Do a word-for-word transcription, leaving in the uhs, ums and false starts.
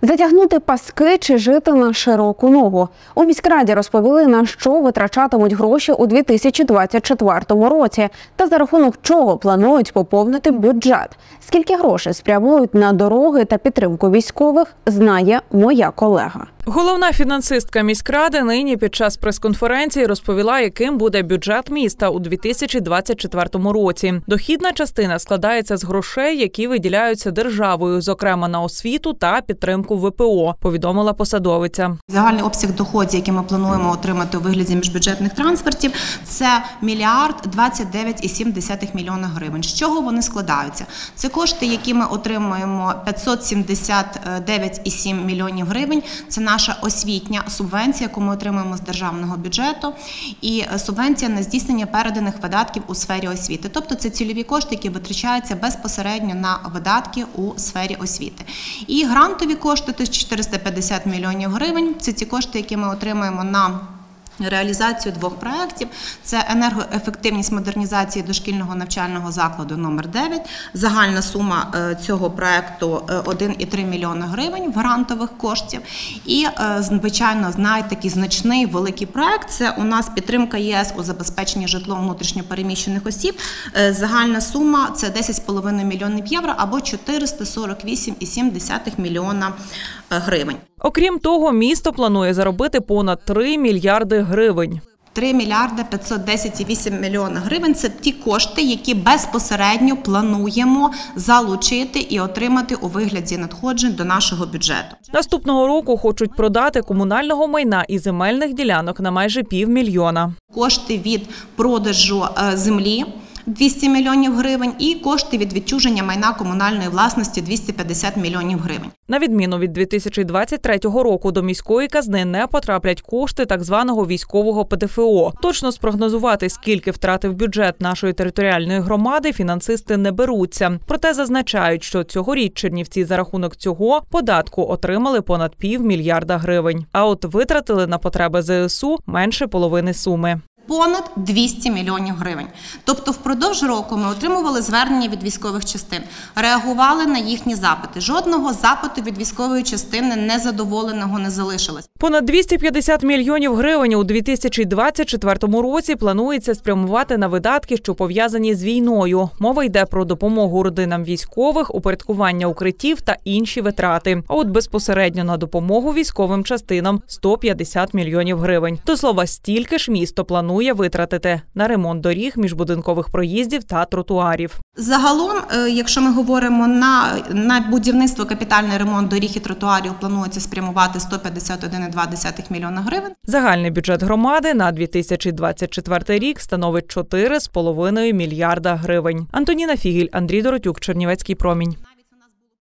Затягнути паски чи жити на широку ногу. У міськраді розповіли, на що витрачатимуть гроші у дві тисячі двадцять четвертому році та за рахунок чого планують поповнити бюджет. Скільки грошей спрямують на дороги та підтримку військових, знає моя колега. Головна фінансистка міськради нині під час прес-конференції розповіла, яким буде бюджет міста у дві тисячі двадцять четвертому році. Дохідна частина складається з грошей, які виділяються державою, зокрема на освіту та підтримку ве пе о, повідомила посадовиця. Загальний обсяг доходів, який ми плануємо отримати у вигляді міжбюджетних трансфертів, це мільярд двадцять дев'ять цілих сім десятих мільйона гривень. З чого вони складаються? Це кошти, які ми отримуємо п'ятсот сімдесят дев'ять цілих сім мільйонів гривень. Це наша освітня субвенція, яку ми отримуємо з державного бюджету, і субвенція на здійснення переданих видатків у сфері освіти. Тобто це цільові кошти, які витрачаються безпосередньо на видатки у сфері освіти. І грантові кошти – тисяча чотириста п'ятдесят мільйонів гривень. Це ті кошти, які ми отримуємо на реалізацію двох проєктів. Це енергоефективність модернізації дошкільного навчального закладу номер дев'ять. Загальна сума цього проєкту один цілих три мільйона гривень в грантових коштів. І, звичайно, знаєте, такий значний великий проєкт – це у нас підтримка є ес у забезпеченні житлом внутрішньо переміщених осіб. Загальна сума – це десять цілих п'ять десятих мільйонів євро або чотириста сорок вісім цілих сім десятих мільйона гривень. Окрім того, місто планує заробити понад три мільярди гривень. три мільярди п'ятсот десять цілих вісім мільйона гривень – це ті кошти, які безпосередньо плануємо залучити і отримати у вигляді надходжень до нашого бюджету. Наступного року хочуть продати комунального майна і земельних ділянок на майже півмільйона. Кошти від продажу землі – двісті мільйонів гривень і кошти від відчуження майна комунальної власності – двісті п'ятдесят мільйонів гривень. На відміну від дві тисячі двадцять третього року до міської казни не потраплять кошти так званого військового пе де еф о. Точно спрогнозувати, скільки втратив бюджет нашої територіальної громади, фінансисти не беруться. Проте зазначають, що цьогоріч Чернівці за рахунок цього податку отримали понад півмільярда гривень. А от витратили на потреби зе ес у менше половини суми. Понад двісті мільйонів гривень. Тобто впродовж року ми отримували звернення від військових частин, реагували на їхні запити. Жодного запиту від військової частини незадоволеного не залишилось. Понад двісті п'ятдесят мільйонів гривень у дві тисячі двадцять четвертому році планується спрямувати на видатки, що пов'язані з війною. Мова йде про допомогу родинам військових, упорядкування укриттів та інші витрати. А от безпосередньо на допомогу військовим частинам – сто п'ятдесят мільйонів гривень. До слова, стільки ж місто планує витратити на ремонт доріг, міжбудинкових проїздів та тротуарів. Загалом, якщо ми говоримо на, на будівництво, капітальний ремонт доріг і тротуарів, планується спрямувати сто п'ятдесят один цілих два десятих мільйона гривень. Загальний бюджет громади на дві тисячі двадцять четвертий рік становить чотири цілих п'ять десятих мільярда гривень. Антоніна Фігель, Андрій Доротюк, Чернівецький промінь.